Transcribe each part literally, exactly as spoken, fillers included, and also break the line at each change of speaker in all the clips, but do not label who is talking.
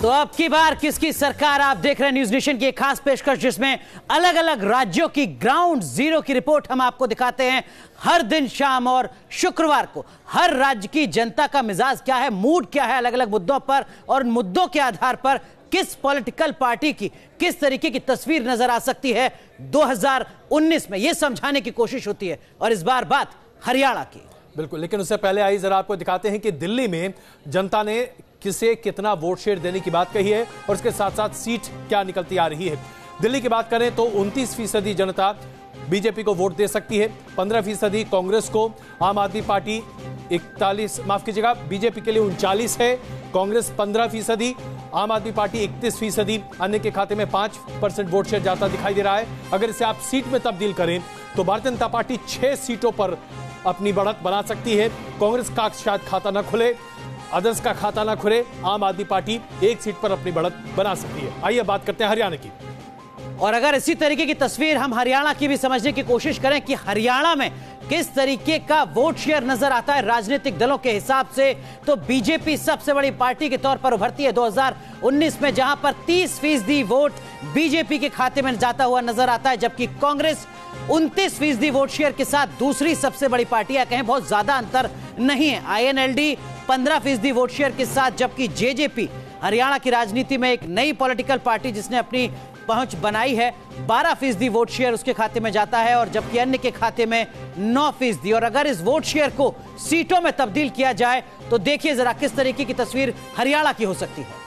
तो अब की बार किसकी सरकार, आप देख रहे हैं न्यूज नेशन की एक खास पेशकश जिसमें अलग अलग राज्यों की ग्राउंड जीरो की रिपोर्ट हम आपको दिखाते हैं हर दिन शाम और शुक्रवार को। हर राज्य की जनता का मिजाज क्या है, मूड क्या है अलग अलग मुद्दों पर, और मुद्दों के आधार पर किस पॉलिटिकल पार्टी की किस तरीके की तस्वीर नजर आ सकती है दो हज़ार उन्नीस में, यह समझाने की कोशिश होती है। और इस बार बात हरियाणा की।
बिल्कुल, लेकिन उससे पहले आई जरा आपको दिखाते हैं कि दिल्ली में जनता ने किसे कितना वोट शेयर देने की बात कही है और उसके साथ साथ सीट क्या निकलती आ रही है। दिल्ली की बात करें तो उनतीस फीसदी जनता बीजेपी को वोट दे सकती है, पंद्रह फीसदी कांग्रेस को, आम आदमी पार्टी इकतालीस माफ कीजिएगा बीजेपी के लिए उनचालीस है, कांग्रेस पंद्रह फीसदी, आम आदमी पार्टी इकतीस फीसदी, अन्य के खाते में पांच परसेंट वोट शेयर जाता दिखाई दे रहा है। अगर इसे आप सीट में तब्दील करें तो भारतीय जनता पार्टी छह सीटों पर अपनी बढ़त बना सकती है। कांग्रेस का शायद खाता ना खुले, अदर्स का खाता ना खुले, आम आदमी पार्टी एक सीट पर अपनी बढ़त बना सकती है। आइए बात करते हैं हरियाणा की।
और अगर इसी तरीके की तस्वीर हम हरियाणा की भी समझने की कोशिश करें कि हरियाणा में किस तरीके का वोट शेयर नजर आता है राजनीतिक दलों के हिसाब से, तो बीजेपी सबसे बड़ी पार्टी के तौर पर उभरती है दो हज़ार उन्नीस में, जहां पर तीस फीसदी वोट बीजेपी के खाते में जाता हुआ नजर आता है, जबकि कांग्रेस उनतीस फीसदी वोट शेयर के साथ दूसरी सबसे बड़ी पार्टी है। कहें बहुत ज्यादा अंतर नहीं है। आईएनएलडी पंद्रह फीसदी वोट शेयर के साथ, जबकि जेजेपी हरियाणा की राजनीति में एक नई पॉलिटिकल पार्टी जिसने अपनी पहुंच बनाई है, बारह फीसदी वोट शेयर उसके खाते में जाता है, और जबकि अन्य के खाते में नौ फीसदी। और अगर इस वोट शेयर को सीटों में तब्दील किया जाए तो देखिए जरा किस तरीके की तस्वीर हरियाणा की हो सकती है।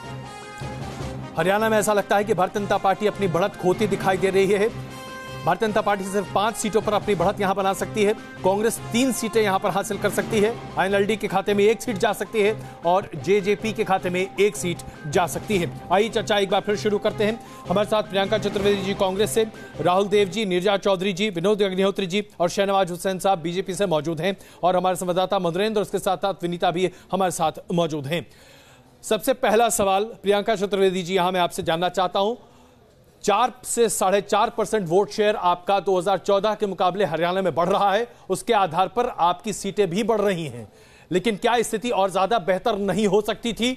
हरियाणा में ऐसा लगता है कि भारतीय जनता पार्टी अपनी बढ़त खोती दिखाई दे रही है। भारतीय जनता पार्टी सिर्फ पांच सीटों पर अपनी बढ़त यहां बना सकती है, कांग्रेस तीन सीटें यहां पर हासिल कर सकती है, आईएनएलडी के खाते में एक सीट जा सकती है और जेजेपी के खाते में एक सीट जा सकती है। आइए चर्चा एक बार फिर शुरू करते हैं। हमारे साथ प्रियंका चतुर्वेदी जी कांग्रेस से, राहुल देव जी, नीरजा चौधरी जी, विनोद अग्निहोत्री जी और शहनवाज हुसैन साहब बीजेपी से मौजूद हैं, और हमारे संवाददाता मधुरेंद्र उसके साथ साथ विनीता भी हमारे साथ मौजूद हैं। सबसे पहला सवाल प्रियंका चतुर्वेदी जी, यहां मैं आपसे जानना चाहता हूं, चार से साढ़े चार परसेंट वोट शेयर आपका दो हज़ार चौदह के मुकाबले हरियाणा में बढ़ रहा है, उसके आधार पर आपकी सीटें भी बढ़ रही हैं, लेकिन क्या स्थिति और ज्यादा बेहतर नहीं हो सकती थी?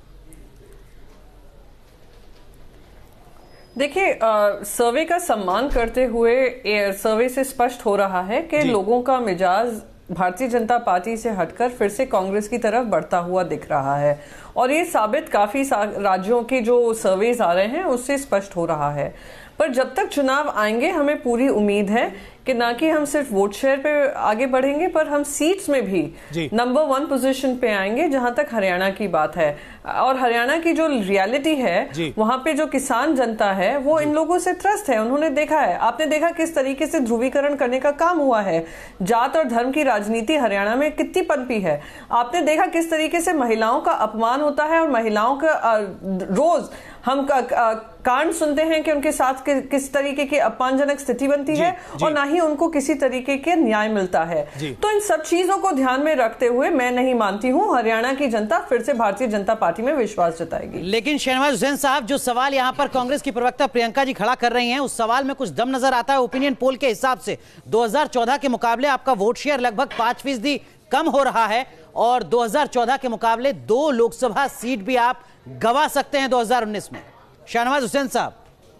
देखिए, सर्वे का सम्मान करते हुए सर्वे से स्पष्ट हो रहा है कि लोगों का मिजाज भारतीय जनता पार्टी से हटकर फिर से कांग्रेस की तरफ बढ़ता हुआ दिख रहा है, और ये साबित काफी राज्यों के जो सर्वेज आ रहे हैं उससे स्पष्ट हो रहा है। पर जब तक चुनाव आएंगे हमें पूरी उम्मीद है कि ना कि हम सिर्फ वोट शेयर पे आगे बढ़ेंगे, पर हम सीट्स में भी नंबर वन पोजीशन पे आएंगे जहां तक हरियाणा की बात है। और हरियाणा की जो रियलिटी है वहां पे जो किसान जनता है वो इन लोगों से त्रस्त है। उन्होंने देखा है, आपने देखा किस तरीके से ध्रुवीकरण करने का काम हुआ है, जात और धर्म की राजनीति हरियाणा में कितनी पनपी है। आपने देखा किस तरीके से महिलाओं का अपमान होता है, और महिलाओं का रोज हम कांड सुनते हैं कि उनके साथ कि, किस तरीके की अपमानजनक स्थिति बनती जी, है जी, और ना ही उनको किसी तरीके के न्याय मिलता है। तो इन सब चीजों को ध्यान में रखते हुए मैं नहीं मानती हूं हरियाणा की जनता फिर से भारतीय जनता पार्टी में विश्वास जताएगी।
लेकिन शहनवाज हुसैन साहब, जो सवाल यहां पर कांग्रेस की प्रवक्ता प्रियंका जी खड़ा कर रही हैं, उस सवाल में कुछ दम नजर आता है। ओपिनियन पोल के हिसाब से दो हज़ार चौदह के मुकाबले आपका वोट शेयर लगभग पांच फीसदी कम हो रहा है, और दो हज़ार चौदह के मुकाबले दो लोकसभा सीट भी आप गंवा सकते हैं दो हज़ार उन्नीस में। शहनवाज हुसैन साहब,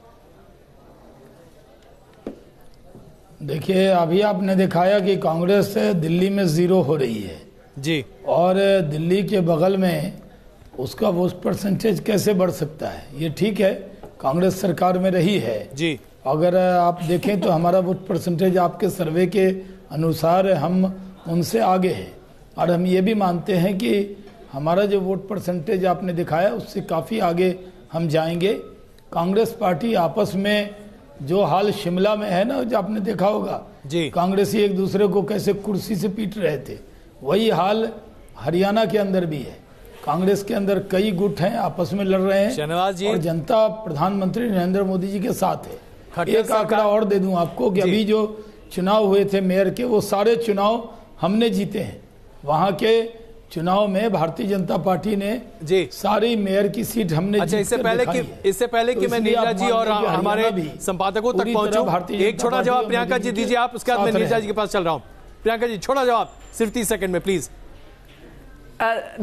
देखिए अभी आपने दिखाया कि कांग्रेस दिल्ली में जीरो हो रही है
जी, और
दिल्ली के बगल में उसका वोट परसेंटेज कैसे बढ़ सकता है? ये ठीक है, कांग्रेस सरकार में रही है
जी।
अगर आप देखें तो हमारा वोट परसेंटेज आपके सर्वे के अनुसार हम उनसे आगे है, और हम ये भी मानते हैं कि हमारा जो वोट परसेंटेज आपने दिखाया उससे काफ़ी आगे हम जाएंगे। कांग्रेस पार्टी आपस में जो हाल शिमला में है ना, जो आपने देखा होगा जी, कांग्रेसी एक दूसरे को कैसे कुर्सी से पीट रहे थे, वही हाल हरियाणा के अंदर भी है। कांग्रेस के अंदर कई गुट हैं, आपस में लड़ रहे हैं, और जनता प्रधानमंत्री नरेंद्र मोदी जी के साथ है। एक आंकड़ा और दे दूं आपको कि अभी जो चुनाव हुए थे मेयर के, वो सारे चुनाव हमने जीते हैं। वहां के चुनाव में भारतीय जनता पार्टी ने जी सारी मेयर की सीट हमने
अच्छा, इससे पहले कि इससे पहले कि मैं नीरजा जी और हमारे संपादकों तक पहुंचूं, एक छोटा जवाब प्रियंका जी दीजिए आप, उसके बाद मैं नीरजा जी के पास चल रहा हूं। प्रियंका जी, छोटा जवाब सिर्फ तीस सेकंड में प्लीज।
दे,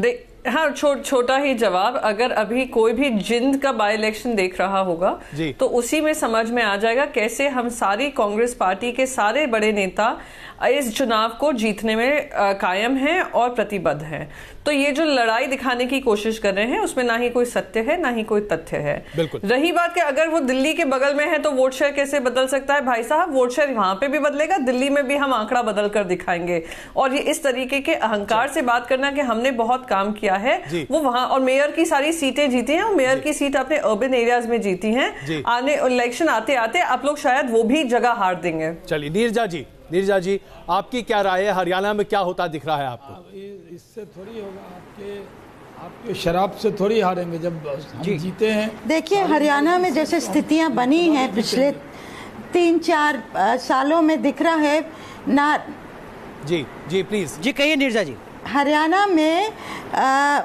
हाँ, छो, छोटा ही जवाब। अगर अभी कोई भी जिंद का बाई इलेक्शन देख रहा होगा तो उसी में समझ में आ जाएगा कैसे हम सारी कांग्रेस पार्टी के सारे बड़े नेता इस चुनाव को जीतने में कायम हैं और प्रतिबद्ध हैं। तो ये जो लड़ाई दिखाने की कोशिश कर रहे हैं उसमें ना ही कोई सत्य है ना ही कोई तथ्य है। रही बात कि अगर वो दिल्ली के बगल में है तो वोट शेयर कैसे बदल सकता है? भाई साहब, वोट शेयर वहां पे भी बदलेगा, दिल्ली में भी हम आंकड़ा बदल कर दिखाएंगे। और ये इस तरीके के अहंकार से बात करना कि हमने बहुत काम किया है, वो वहां, और मेयर की सारी सीटें जीती हैं, और मेयर की सीट अपने अर्बन एरियाज में जीती हैं। आने इलेक्शन आते आते आप लोग शायद वो भी जगह हार देंगे।
चलिए नीरजा जी, नीरजा जी आपकी क्या राय है? हरियाणा में क्या होता दिख रहा है आपको?
इससे थोड़ी होगा, आपके आपके शराब से थोड़ी हारेंगे जब हम जीते हैं।
देखिए, हरियाणा में जैसे स्थितियां बनी हैं पिछले तीन चार सालों में दिख रहा है ना।
जी जी प्लीज
जी कहिए नीरजा जी।
हरियाणा में आ,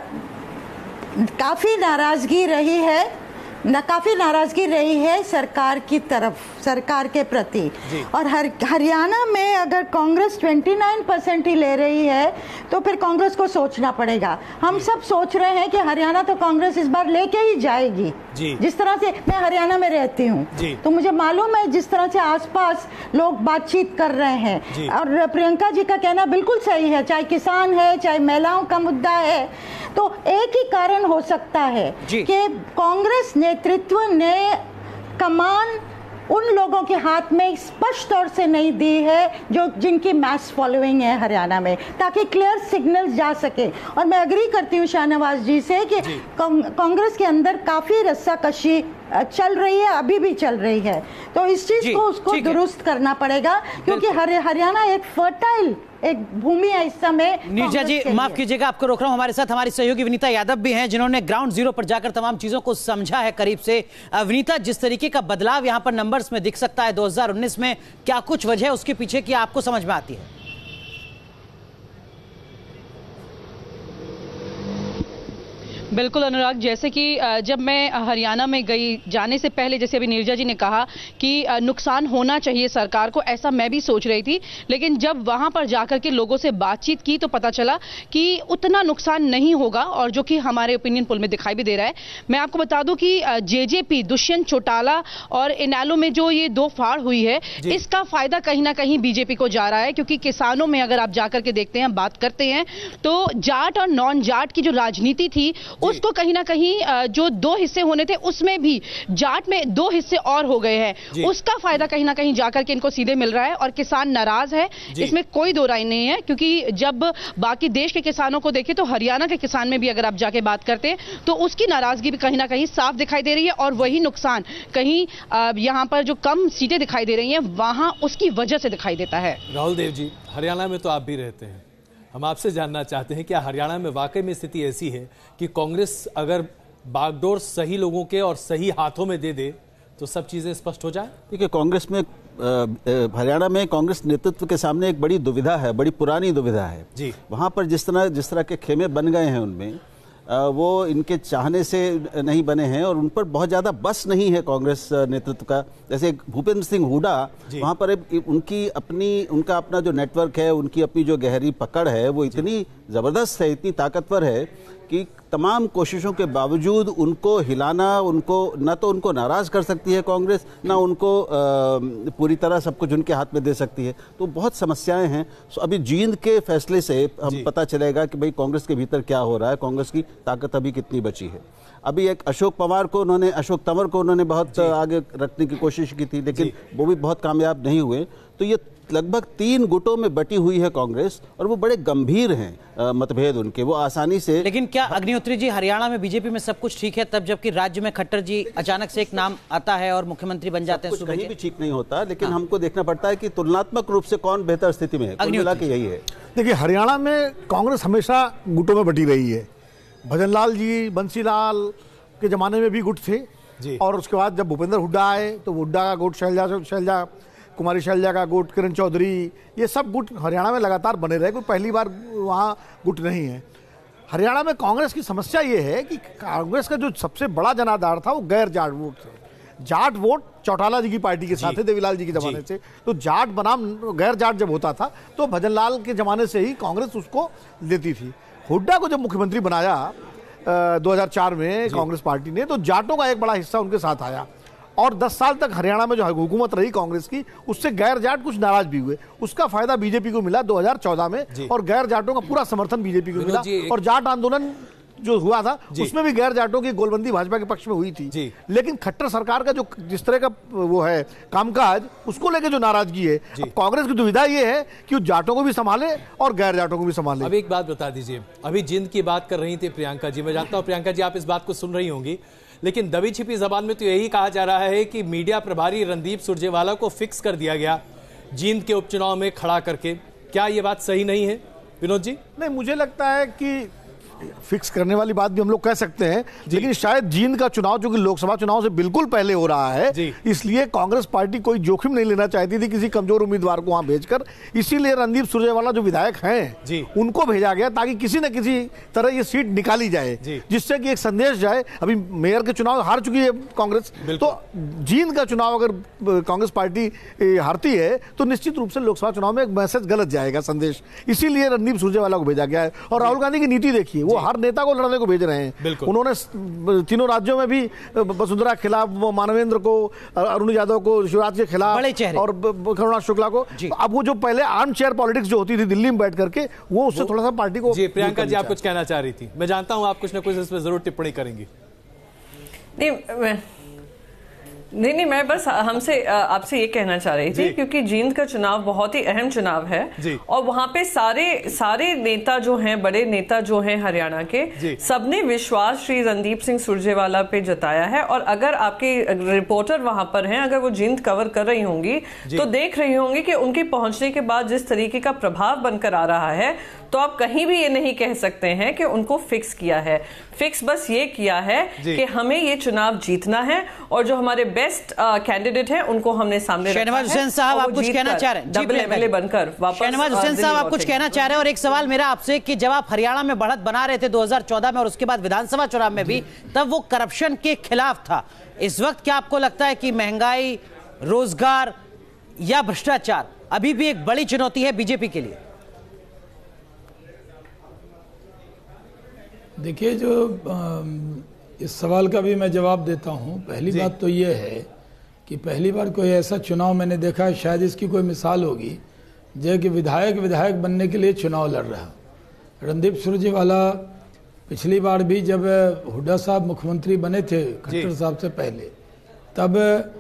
काफी नाराजगी रही है न काफी नाराजगी रही है सरकार की तरफ, सरकार के प्रति। और हर, हरियाणा में अगर कांग्रेस उनतीस परसेंट ही ले रही है तो फिर कांग्रेस को सोचना पड़ेगा। हम सब सोच रहे हैं कि हरियाणा तो कांग्रेस इस बार लेके ही जाएगी। जिस तरह से मैं हरियाणा में रहती हूँ तो मुझे मालूम है जिस तरह से आसपास लोग बातचीत कर रहे हैं। और प्रियंका जी का कहना बिल्कुल सही है, चाहे किसान है चाहे महिलाओं का मुद्दा है, तो एक ही कारण हो सकता है कि कांग्रेस नेतृत्व ने कमान उन लोगों के हाथ में स्पष्ट तौर से नहीं दी है जो जिनकी मैस फॉलोइंग है हरियाणा में, ताकि क्लियर सिग्नल्स जा सके। और मैं एग्री करती हूँ शाहनवाज जी से कि कांग्रेस के अंदर काफी रस्साकशी चल रही है, अभी भी चल रही है। तो इस चीज को उसको दुरुस्त करना पड़ेगा, क्योंकि हरियाणा एक फर्टाइल एक भूमि है इस समय।
नीरजा जी माफ कीजिएगा, आपको रोक रहा हूं। हमारे साथ हमारी सहयोगी विनीता यादव भी हैं जिन्होंने ग्राउंड जीरो पर जाकर तमाम चीजों को समझा है करीब से। विनीता, जिस तरीके का बदलाव यहां पर नंबर्स में दिख सकता है दो हज़ार उन्नीस में, क्या कुछ वजह है उसके पीछे की आपको समझ में आती है?
बिल्कुल अनुराग, जैसे कि जब मैं हरियाणा में गई जाने से पहले, जैसे अभी नीरजा जी ने कहा कि नुकसान होना चाहिए सरकार को, ऐसा मैं भी सोच रही थी। लेकिन जब वहां पर जाकर के लोगों से बातचीत की तो पता चला कि उतना नुकसान नहीं होगा, और जो कि हमारे ओपिनियन पोल में दिखाई भी दे रहा है। मैं आपको बता दूं कि जेजेपी, दुष्यंत चौटाला और इनेलो में जो ये दो फाड़ हुई है, इसका फायदा कहीं ना कहीं बीजेपी को जा रहा है। क्योंकि किसानों में अगर आप जाकर के देखते हैं, बात करते हैं, तो जाट और नॉन जाट की जो राजनीति थी उसको कहीं ना कहीं जो दो हिस्से होने थे उसमें भी जाट में दो हिस्से और हो गए हैं। उसका फायदा कहीं ना कहीं जाकर के इनको सीधे मिल रहा है, और किसान नाराज है, इसमें कोई दो राय नहीं है। क्योंकि जब बाकी देश के किसानों को देखें तो हरियाणा के किसान में भी अगर आप जाके बात करते हैं तो उसकी नाराजगी भी कहीं ना कहीं साफ दिखाई दे रही है। और वही नुकसान कहीं यहाँ पर जो कम सीटें दिखाई दे रही हैं वहां उसकी वजह से दिखाई देता है।
राहुल देव जी, हरियाणा में तो आप भी रहते हैं, हम आपसे जानना चाहते हैं क्या हरियाणा में वाकई में स्थिति ऐसी है कि कांग्रेस अगर बागडोर सही लोगों के और सही हाथों में दे दे तो सब चीजें स्पष्ट हो जाए? देखिए, कांग्रेस में हरियाणा में कांग्रेस नेतृत्व के सामने एक बड़ी दुविधा है, बड़ी पुरानी दुविधा है जी। वहां पर जिस तरह जिस तरह के खेमे बन गए हैं उनमें वो इनके चाहने से नहीं बने हैं, और उन पर बहुत ज़्यादा बस नहीं है कांग्रेस नेतृत्व का। जैसे भूपेंद्र सिंह हुड्डा, वहाँ पर उनकी अपनी उनका अपना जो नेटवर्क है, उनकी अपनी जो गहरी पकड़ है, वो इतनी ज़बरदस्त है, इतनी ताकतवर है कि तमाम कोशिशों के बावजूद उनको हिलाना, उनको न तो उनको नाराज़ कर सकती है कांग्रेस, ना उनको आ, पूरी तरह सब कुछ उनके हाथ में दे सकती है। तो बहुत समस्याएं हैं। सो अभी जींद के फैसले से हम पता चलेगा कि भाई कांग्रेस के भीतर क्या हो रहा है, कांग्रेस की ताकत अभी कितनी बची है। अभी एक अशोक पवार को उन्होंने अशोक तंवर को उन्होंने बहुत आगे रखने की कोशिश की थी, लेकिन वो भी बहुत कामयाब नहीं हुए। तो ये लगभग तीन गुटों में बटी हुई है कांग्रेस, और वो बड़े गंभीर हैं मतभेद उनके, वो आसानी से।
लेकिन क्या अग्निहोत्री जी, हरियाणा में बीजेपी में सब कुछ ठीक है, तब जबकि राज्य में खट्टर जी अचानक से एक नाम आता है और मुख्यमंत्री बन जाते हैं?
कुछ कहीं भी ठीक नहीं होता, लेकिन हाँ। हमको देखना पड़ता है कि तुलनात्मक रूप से कौन बेहतर स्थिति में है। अग्निहोत्री यही है।
देखिए, हरियाणा में कांग्रेस हमेशा गुटों में बटी रही है। भजन लाल जी, बंसीलाल के जमाने में भी गुट थे, और उसके बाद जब भूपेंद्र हुड्डा आए तो हुड्डा का गुट, शैलजा शैलजा कुमारी शैलजा का गुट, किरण चौधरी, ये सब गुट हरियाणा में लगातार बने रहे, कोई पहली बार वहाँ गुट नहीं है। हरियाणा में कांग्रेस की समस्या ये है कि कांग्रेस का जो सबसे बड़ा जनाधार था वो गैर जाट वोट थे। जाट वोट चौटाला जी की पार्टी के साथ है, देवीलाल जी के जमाने से। तो जाट बनाम गैर जाट जब होता था तो भजन लाल के जमाने से ही कांग्रेस उसको देती थी। हुड्डा को जब मुख्यमंत्री बनाया दो हज़ार चार में कांग्रेस पार्टी ने, तो जाटों का एक बड़ा हिस्सा उनके साथ आया और दस साल तक हरियाणा में जो हुकूमत रही कांग्रेस की, उससे गैर जाट कुछ नाराज भी हुए। उसका फायदा बीजेपी को मिला दो हज़ार चौदह में और गैर जाटों का पूरा समर्थन बीजेपी को मिला और जाट आंदोलन जो हुआ था उसमें भी गैर जाटों की गोलबंदी भाजपा के पक्ष में हुई थी। लेकिन खट्टर सरकार का जो जिस तरह का वो है कामकाज, उसको लेके जो नाराजगी है, कांग्रेस की दुविधा ये है कि जाटों को भी संभाले और गैर जाटों को भी संभाले।
अब एक बात बता दीजिए, अभी जिंद की बात कर रही थी प्रियंका जी, मैं जानता हूं प्रियंका जी आप इस बात को सुन रही होंगी, लेकिन दबी छिपी जबान में तो यही कहा जा रहा है कि मीडिया प्रभारी रणदीप सुरजेवाला को फिक्स कर दिया गया जींद के उपचुनाव में खड़ा करके। क्या ये बात सही नहीं है विनोद जी?
नहीं, मुझे लगता है कि फिक्स करने वाली बात भी हम लोग कह सकते हैं, लेकिन शायद जींद का चुनाव जो कि लोकसभा चुनाव से बिल्कुल पहले हो रहा है, इसलिए कांग्रेस पार्टी कोई जोखिम नहीं लेना चाहती थी किसी कमजोर उम्मीदवार को वहां भेजकर। इसीलिए रणदीप सुरजेवाला जो विधायक हैं उनको भेजा गया ताकि किसी न किसी तरह ये सीट निकाली जाए, जिससे कि एक संदेश जाए। अभी मेयर के चुनाव हार चुकी है कांग्रेस, तो जींद का चुनाव अगर कांग्रेस पार्टी हारती है तो निश्चित रूप से लोकसभा चुनाव में एक मैसेज गलत जाएगा, संदेश। इसीलिए रणदीप सुरजेवाला को भेजा गया है। और राहुल गांधी की नीति देखिए, वो हर नेता को लड़ने को भेज रहे हैं। उन्होंने तीनों राज्यों में भी वसुंधरा के खिलाफ, मानवेंद्र को, अरुण यादव को, शिवराज के खिलाफ और करुणा शुक्ला को। अब वो जो पहले आर्म चेयर पॉलिटिक्स जो होती थी दिल्ली में बैठ करके, वो उससे थोड़ा सा पार्टी को।
जी प्रियंका जी आप कुछ कहना चाह रही थी, मैं जानता हूं आप कुछ ना कुछ इस पर जरूर टिप्पणी करेंगी।
नहीं नहीं नहीं मैं बस हमसे आपसे ये कहना चाह रही थी, क्योंकि जींद का चुनाव बहुत ही अहम चुनाव है और वहां पे सारे सारे नेता जो हैं, बड़े नेता जो हैं हरियाणा के, सबने विश्वास श्री रणदीप सिंह सुरजेवाला पे जताया है। और अगर आपके रिपोर्टर वहां पर हैं, अगर वो जींद कवर कर रही होंगी तो देख रही होंगी कि उनके पहुंचने के बाद जिस तरीके का प्रभाव बनकर आ रहा है, तो आप कहीं भी ये नहीं कह सकते हैं कि उनको फिक्स किया है। फिक्स बस ये किया है कि हमें ये चुनाव जीतना है और जो हमारे बेस्ट कैंडिडेट हैं उनको हमने सामने रखा है।
शहनवाज हुसैन साहब आप कुछ कहना चाह रहे हैं?
डबल एमएलए बनकर वापस।
शहनवाज हुसैन साहब आप कुछ कहना चाह रहे हैं? और एक सवाल मेरा आपसे कि जब आप हरियाणा में बढ़त बना रहे थे दो हज़ार चौदह में और उसके बाद विधानसभा चुनाव में भी, तब वो करप्शन के खिलाफ था। इस वक्त क्या आपको लगता है कि महंगाई, रोजगार या भ्रष्टाचार अभी भी एक बड़ी चुनौती है बीजेपी के लिए?
देखिए, जो इस सवाल का भी मैं जवाब देता हूं। पहली बात तो ये है कि पहली बार कोई ऐसा चुनाव मैंने देखा है, शायद इसकी कोई मिसाल होगी, जो कि विधायक विधायक बनने के लिए चुनाव लड़ रहा। रणदीप सुरजेवाला पिछली बार भी जब हुड्डा साहब मुख्यमंत्री बने थे खट्टर साहब से पहले, तब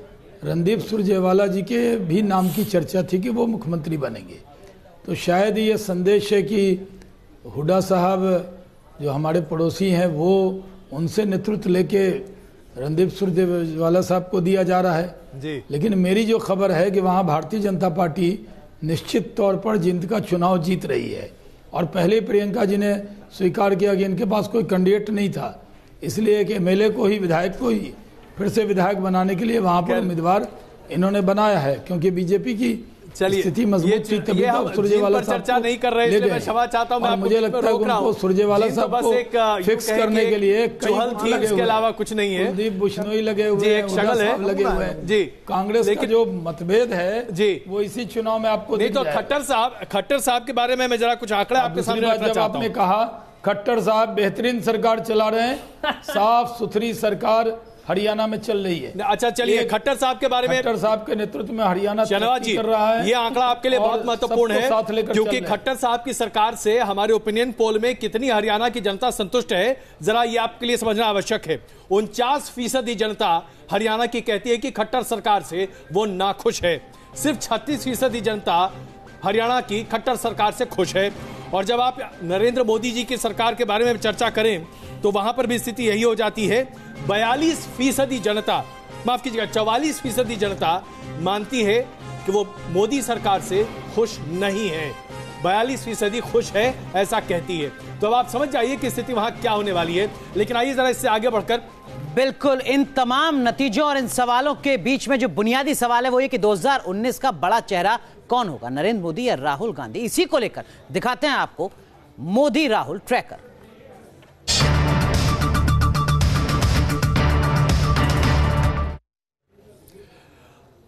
रणदीप सुरजेवाला जी के भी नाम की चर्चा थी कि वो मुख्यमंत्री बनेंगे। तो शायद ये संदेश है कि हुड्डा साहब जो हमारे पड़ोसी हैं, वो उनसे नेतृत्व लेके रणदीप सुरजेवाला साहब को दिया जा रहा है जी। लेकिन मेरी जो खबर है कि वहाँ भारतीय जनता पार्टी निश्चित तौर पर जींद का चुनाव जीत रही है। और पहले प्रियंका जी ने स्वीकार किया कि इनके पास कोई कैंडिडेट नहीं था, इसलिए कि एमएलए को ही, विधायक को ही फिर से विधायक बनाने के लिए वहाँ पर उम्मीदवार इन्होंने बनाया है, क्योंकि बीजेपी की स्थिति मजबूत थी। तभी तो सुरजेवाला साहब
चर्चा नहीं कर रहे, मैं क्षमा चाहता हूं, मैं
मुझे लगता है उनको सुरजेवाला साहब को फिक्स करने के लिए
चहल थी, इसके अलावा कुछ नहीं है।
कुलदीप बिश्नोई लगे हुए हैं,
शक्ल है
लगे हुए हैं जी। कांग्रेस का जो मतभेद है जी, वो इसी चुनाव में आपको
नहीं। तो खट्टर साहब खट्टर साहब के बारे में मैं जरा कुछ आंकड़ा आपके सामने रखना चाहता हूं।
आपने कहा खट्टर साहब बेहतरीन सरकार चला रहे हैं, साफ सुथरी सरकार हरियाणा में चल रही है।
अच्छा चलिए, खट्टर साहब के बारे में,
खट्टर साहब के नेतृत्व में हरियाणा
तरक्की कर रहा है। ये आंकड़ा आपके लिए बहुत महत्वपूर्ण है, क्योंकि खट्टर साहब की सरकार से हमारे ओपिनियन पोल में कितनी हरियाणा की जनता संतुष्ट है, जरा ये आपके लिए समझना आवश्यक है। उनचास फीसदी जनता हरियाणा की कहती है कि खट्टर सरकार से वो नाखुश है। सिर्फ छत्तीस फीसदी जनता हरियाणा की खट्टर सरकार से खुश है। और जब आप नरेंद्र मोदी जी की सरकार के बारे में चर्चा करें तो वहां पर भी स्थिति यही हो जाती है। बयालीस फीसदी जनता, माफ कीजिएगा चौवालीस फीसदी जनता मानती है कि वो मोदी सरकार से खुश नहीं है। बयालीस फीसदी खुश है, ऐसा कहती है। तो अब आप समझ जाइए कि स्थिति वहां क्या होने वाली है। लेकिन आइए जरा इससे आगे बढ़कर,
बिल्कुल इन तमाम नतीजों और इन सवालों के बीच में जो बुनियादी सवाल है वो ये कि दो हज़ार उन्नीस का बड़ा चेहरा कौन होगा, नरेंद्र मोदी या राहुल गांधी? इसी को लेकर दिखाते हैं आपको मोदी राहुल ट्रैकर।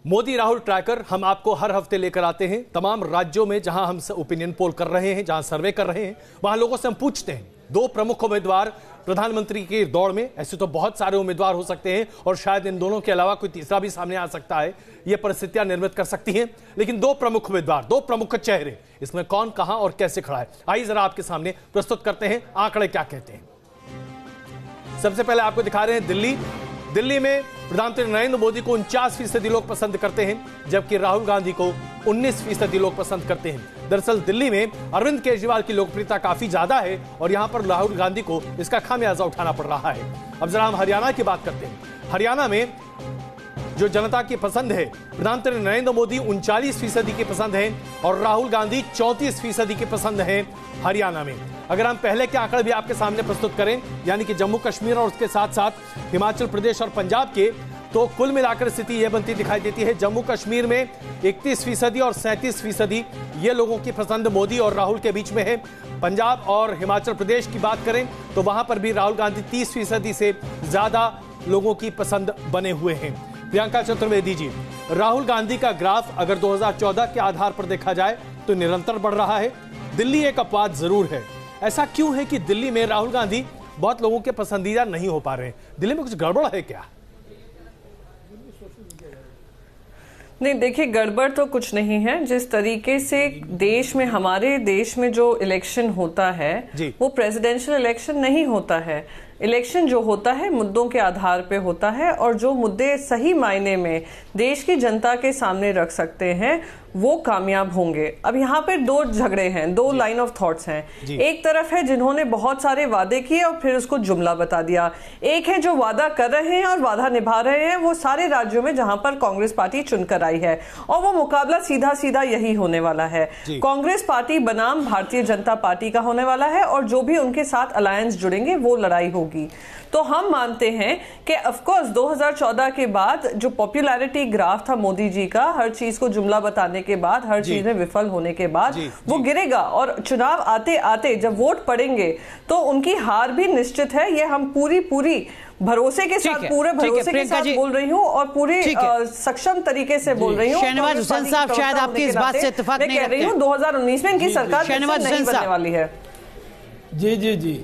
मोदी राहुल ट्रैकर हम आपको हर हफ्ते लेकर आते हैं। तमाम राज्यों में जहां हम ओपिनियन पोल कर रहे हैं, जहां सर्वे कर रहे हैं, वहां लोगों से हम पूछते हैं दो प्रमुख उम्मीदवार प्रधानमंत्री की दौड़ में, ऐसे तो बहुत सारे उम्मीदवार हो सकते हैं और शायद इन दोनों के अलावा कोई तीसरा भी सामने आ सकता है, ये परिस्थितियां निर्मित कर सकती हैं, लेकिन दो प्रमुख उम्मीदवार, दो प्रमुख चेहरे, इसमें कौन कहां और कैसे खड़ा है, आइए जरा आपके सामने प्रस्तुत करते हैं आंकड़े क्या कहते हैं। सबसे पहले आपको दिखा रहे हैं दिल्ली। दिल्ली में प्रधानमंत्री नरेंद्र मोदी को उनचास फीसदी लोग पसंद करते हैं, जबकि राहुल गांधी को उन्नीस फीसदी लोग पसंद करते हैं। दरअसल दिल्ली में अरविंद केजरीवाल की लोकप्रियता काफी ज्यादा है और यहां पर राहुल गांधी को इसका खामियाजा उठाना पड़ रहा है। अब जरा हम हरियाणा की बात करते हैं। हरियाणा में जो जनता की पसंद है, प्रधानमंत्री नरेंद्र मोदी उनचालीस फीसदी की पसंद है और राहुल गांधी चौंतीस फीसदी की पसंद है हरियाणा में। अगर हम पहले के आंकड़े भी आपके सामने प्रस्तुत करें, यानी कि जम्मू कश्मीर और उसके साथ साथ हिमाचल प्रदेश और पंजाब के, तो कुल मिलाकर स्थिति यह बनती दिखाई देती है। जम्मू कश्मीर में इकतीस फीसदी और सैंतीस फीसदी ये लोगों की पसंद मोदी और राहुल के बीच में है। पंजाब और हिमाचल प्रदेश की बात करें तो वहां पर भी राहुल गांधी तीस फीसदी से ज्यादा लोगों की पसंद बने हुए हैं। प्रियंका चतुर्वेदी जी, राहुल गांधी का ग्राफ अगर दो हज़ार चौदह के आधार पर देखा जाए तो निरंतर बढ़ रहा है। दिल्ली एक अपवाद जरूर है। ऐसा क्यों है कि दिल्ली में राहुल गांधी बहुत लोगों के पसंदीदा नहीं हो पा रहे हैं? दिल्ली में कुछ गड़बड़ है क्या?
नहीं, देखिए, गड़बड़ तो कुछ नहीं है। जिस तरीके से देश में, हमारे देश में जो इलेक्शन होता है वो प्रेसिडेंशियल इलेक्शन नहीं होता है। इलेक्शन जो होता है मुद्दों के आधार पे होता है और जो मुद्दे सही मायने में देश की जनता के सामने रख सकते हैं वो कामयाब होंगे। अब यहाँ पे दो झगड़े हैं, दो लाइन ऑफ थॉट्स हैं। एक तरफ है जिन्होंने बहुत सारे वादे किए और फिर उसको जुमला बता दिया। एक है जो वादा कर रहे हैं और वादा निभा रहे हैं, वो सारे राज्यों में जहां पर कांग्रेस पार्टी चुनकर आई है, और वो मुकाबला सीधा सीधा यही होने वाला है। कांग्रेस पार्टी बनाम भारतीय जनता पार्टी का होने वाला है और जो भी उनके साथ अलायंस जुड़ेंगे वो लड़ाई होगी। तो हम मानते हैं कि ऑफकोर्स दो हज़ार चौदह के बाद जो पॉपुलैरिटी ग्राफ था मोदी जी का, हर चीज को जुमला बताने के बाद, हर चीज में विफल होने के बाद, वो गिरेगा और चुनाव आते आते जब वोट पड़ेंगे तो उनकी हार भी निश्चित है। ये हम पूरी पूरी भरोसे के साथ, पूरे भरोसे के साथ बोल रही हूँ और पूरे सक्षम तरीके से बोल रही हूँ।
शहनवाज हुसैन साहब, शायद आपकी इस बात से इत्तेफाक नहीं
कह रही हूँ, दो हजार उन्नीस में इनकी सरकार नहीं बनने वाली है।
जी जी जी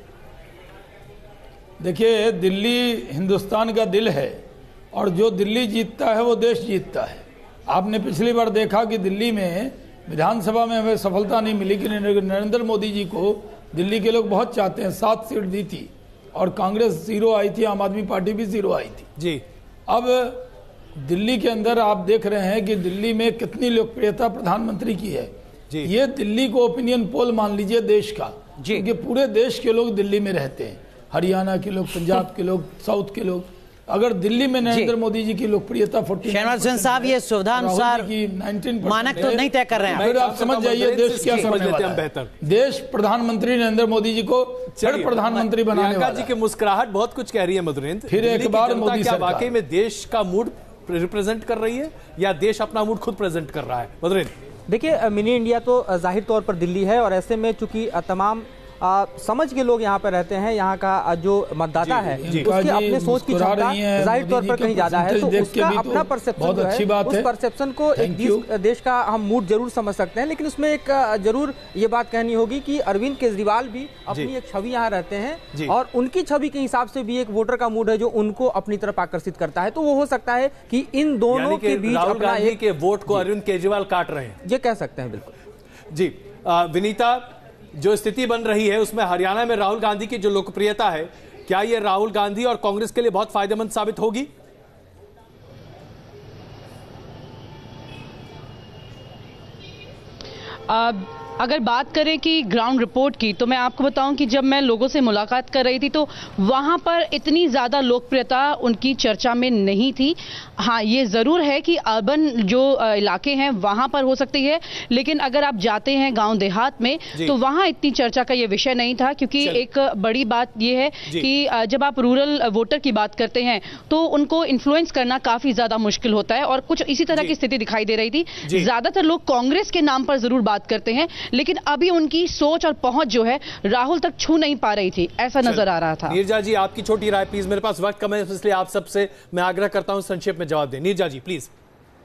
देखिए, दिल्ली हिंदुस्तान का दिल है और जो दिल्ली जीतता है वो देश जीतता है। आपने पिछली बार देखा कि दिल्ली में विधानसभा में हमें सफलता नहीं मिली कि नरेंद्र मोदी जी को दिल्ली के लोग बहुत चाहते हैं, सात सीट दी थी और कांग्रेस जीरो आई थी, आम आदमी पार्टी भी जीरो आई थी
जी।
अब दिल्ली के अंदर आप देख रहे हैं कि दिल्ली में कितनी लोकप्रियता प्रधानमंत्री की है जी। ये दिल्ली को ओपिनियन पोल मान लीजिए देश का, क्योंकि पूरे देश के लोग दिल्ली में रहते हैं, हरियाणा के लोग, पंजाब के लोग, साउथ के लोग। अगर दिल्ली में नरेंद्र मोदी जी की लोकप्रियता फोर्टी
शहनवाज हुसैन साहब, ये सुविधा अनुसार मानक तो नहीं तय कर रहे हैं,
फिर आप समझ जाइए देश क्या समझ लेते हैं बेहतर। देश प्रधानमंत्री नरेंद्र मोदी जी को फिर प्रधानमंत्री बनाने वाला है।
जी की मुस्कुराहट बहुत कुछ कह रही है मधुरेंद्र।
फिर एक बार मोदी सरकार
वाकई में देश का मूड रिप्रेजेंट कर रही है या देश अपना मूड खुद प्रेजेंट कर रहा है? मधुरेंद्र,
देखिए, मिनी इंडिया तो जाहिर तौर पर दिल्ली है और ऐसे में चूंकि तमाम आ, समझ के लोग यहाँ पर रहते हैं, यहाँ का जो मतदाता है उसकी अपने सोच की क्षमता जाहिर तौर पर कहीं ज्यादा है, तो उसका अपना परसेप्शन जो है, उस परसेप्शन को एक देश का हम मूड जरूर समझ सकते हैं। लेकिन उसमें एक जरूर ये बात कहनी होगी कि अरविंद केजरीवाल भी अपनी एक छवि यहाँ रहते हैं और उनकी छवि के हिसाब से भी एक वोटर का मूड है जो उनको अपनी तरफ आकर्षित करता है। तो वो हो सकता है कि इन दोनों के बीच अपना एक
वोट को अरविंद केजरीवाल काट रहे हैं,
ये कह सकते हैं। बिल्कुल
जी। विनीता, जो स्थिति बन रही है उसमें हरियाणा में राहुल गांधी की जो लोकप्रियता है, क्या ये राहुल गांधी और कांग्रेस के लिए बहुत फायदेमंद साबित होगी?
आ, अगर बात करें कि ग्राउंड रिपोर्ट की, तो मैं आपको बताऊं कि जब मैं लोगों से मुलाकात कर रही थी तो वहां पर इतनी ज़्यादा लोकप्रियता उनकी चर्चा में नहीं थी। हाँ, ये ज़रूर है कि अर्बन जो इलाके हैं वहां पर हो सकती है, लेकिन अगर आप जाते हैं गांव देहात में तो वहां इतनी चर्चा का ये विषय नहीं था, क्योंकि एक बड़ी बात यह है कि जब आप रूरल वोटर की बात करते हैं तो उनको इन्फ्लुएंस करना काफ़ी ज़्यादा मुश्किल होता है और कुछ इसी तरह की स्थिति दिखाई दे रही थी। ज़्यादातर लोग कांग्रेस के नाम पर ज़रूर बात करते हैं, लेकिन अभी उनकी सोच और पहुंच जो है राहुल तक छू नहीं पा रही थी, ऐसा नजर आ रहा था।
नीरजा जी, आपकी छोटी राय प्लीज, मेरे पास वक्त कम है इसलिए आप सबसे मैं आग्रह करता हूं संक्षेप में जवाब दें। नीरजा जी प्लीज।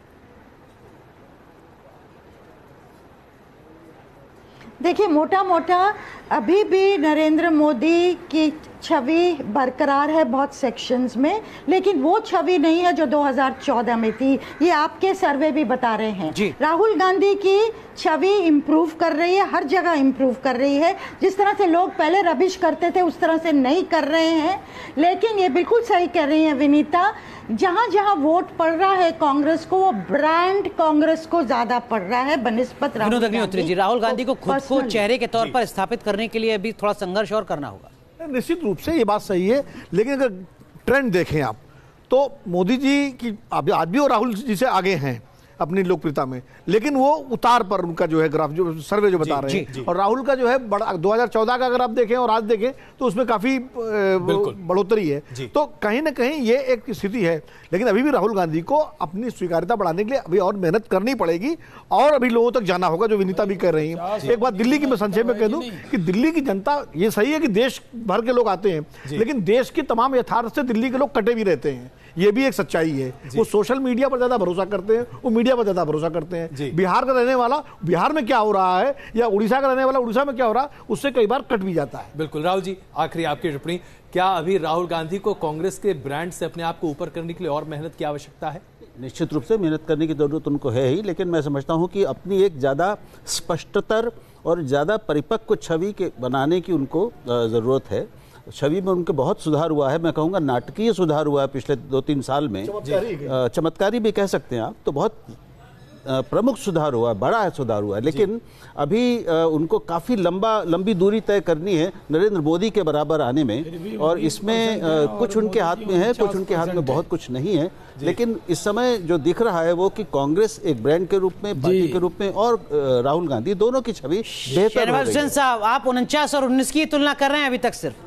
देखिए, मोटा मोटा अभी भी नरेंद्र मोदी की छवि बरकरार है बहुत सेक्शंस में, लेकिन वो छवि नहीं है जो दो हज़ार चौदह में थी। ये आपके सर्वे भी बता रहे हैं। राहुल गांधी की छवि इम्प्रूव कर रही है, हर जगह इम्प्रूव कर रही है। जिस तरह से लोग पहले रबिश करते थे उस तरह से नहीं कर रहे हैं। लेकिन ये बिल्कुल सही कह रही है विनीता, जहां जहां वोट पड़ रहा है कांग्रेस को, वो ब्रांड कांग्रेस को ज्यादा पड़ रहा है बनिस्बत राहुल गांधी
जी। राहुल गांधी को खुद को चेहरे के तौर पर स्थापित करने के लिए अभी थोड़ा संघर्ष और करना होगा।
निश्चित रूप से ये बात सही है, लेकिन अगर ट्रेंड देखें आप तो मोदी जी की आज भी और राहुल जी से आगे हैं अपनी लोकप्रियता में, लेकिन वो उतार पर उनका जो है ग्राफ, जो सर्वे जो बता रहे हैं, और राहुल का जो है बड़ा दो हज़ार चौदह का अगर आप देखें और आज देखें तो उसमें काफी बढ़ोतरी है। तो कहीं ना कहीं ये एक स्थिति है, लेकिन अभी भी राहुल गांधी को अपनी स्वीकार्यता बढ़ाने के लिए अभी और मेहनत करनी पड़ेगी और अभी लोगों तक जाना होगा, जो विनीता भी कर रही है। एक बात दिल्ली की मैं संक्षेप में कह दूं कि दिल्ली की जनता, ये सही है कि देश भर के लोग आते हैं, लेकिन देश की तमाम यथार्थ से दिल्ली के लोग कटे भी रहते हैं, ये भी एक सच्चाई है। वो सोशल मीडिया पर ज्यादा भरोसा करते हैं, वो मीडिया पर ज्यादा भरोसा करते हैं। बिहार का रहने वाला बिहार में क्या हो रहा है, या उड़ीसा का रहने वाला उड़ीसा में क्या हो रहा है, उससे कई बार कट भी जाता है।
बिल्कुल। राहुल जी, आखिरी आपकी टिप्पणी, क्या अभी राहुल गांधी को कांग्रेस के ब्रांड से अपने आप को ऊपर करने के लिए और मेहनत की आवश्यकता है?
निश्चित रूप से मेहनत करने की जरूरत उनको है ही, लेकिन मैं समझता हूं कि अपनी एक ज्यादा स्पष्टतर और ज्यादा परिपक्व छवि के बनाने की उनको जरूरत है। छवि में उनके बहुत सुधार हुआ है, मैं कहूँगा नाटकीय सुधार हुआ है पिछले दो तीन साल में, चमत्कारी भी कह सकते हैं आप, तो बहुत प्रमुख सुधार हुआ है, बड़ा सुधार हुआ है। लेकिन अभी उनको काफ़ी लंबा लंबी दूरी तय करनी है नरेंद्र मोदी के बराबर आने में, और इसमें कुछ उनके हाथ में है, कुछ उनके हाथ में बहुत कुछ नहीं है। लेकिन इस समय जो दिख रहा है वो कि कांग्रेस एक ब्रांड के रूप में, पार्टी के रूप में, और राहुल गांधी दोनों की छवि बेहतर हो रही है।
साहब, आप उनचास और उन्नीस की तुलना कर रहे हैं अभी तक सिर्फ?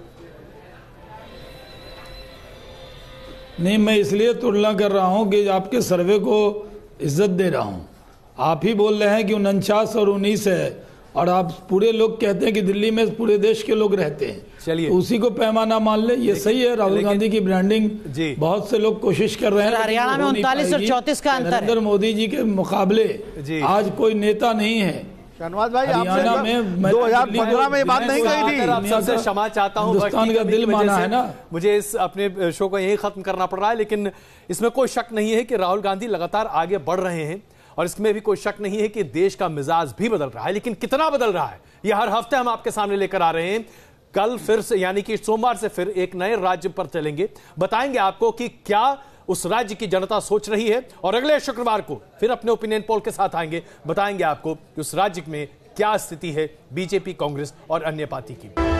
नहीं, मैं इसलिए तुलना कर रहा हूं कि आपके सर्वे को इज्जत दे रहा हूं। आप ही बोल रहे हैं कि उनचास और उन्नीस है, और आप पूरे लोग कहते हैं कि दिल्ली में पूरे देश के लोग रहते हैं, चलिए तो उसी को पैमाना मान ले। ये सही है, राहुल गांधी की ब्रांडिंग बहुत से लोग कोशिश कर रहे हैं।
हरियाणा में उनतालीस और चौंतीस का अंतर है।
नरेंद्र मोदी जी के मुकाबले आज कोई नेता नहीं है।
शहनवाज भाई, हरियाणा में दो हज़ार पंद्रह में ये बात नहीं कही थी।
सबसे क्षमा चाहता हूं,
हिंदुस्तान का दिल माना है ना,
मुझे इस अपने शो को यही खत्म करना पड़ रहा है। लेकिन इसमें कोई शक नहीं है कि राहुल गांधी लगातार आगे बढ़ रहे हैं, और इसमें भी कोई शक नहीं है कि देश का मिजाज भी बदल रहा है। लेकिन कितना बदल रहा है, यह हर हफ्ते हम आपके सामने लेकर आ रहे हैं। कल फिर से, यानी कि सोमवार से फिर एक नए राज्य पर चलेंगे, बताएंगे आपको कि क्या उस राज्य की जनता सोच रही है, और अगले शुक्रवार को फिर अपने ओपिनियन पोल के साथ आएंगे, बताएंगे आपको कि उस राज्य में क्या स्थिति है बीजेपी, कांग्रेस और अन्य पार्टी की।